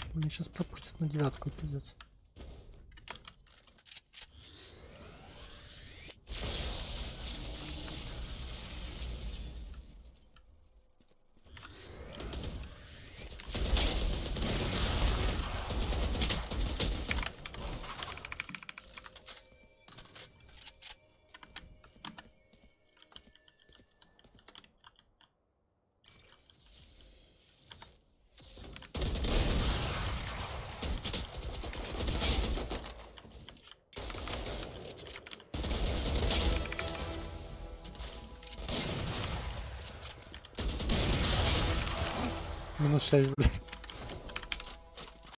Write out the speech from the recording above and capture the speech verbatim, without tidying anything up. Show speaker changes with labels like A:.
A: Меня сейчас пропустят на девятку, пиздец. Минус шесть, блядь.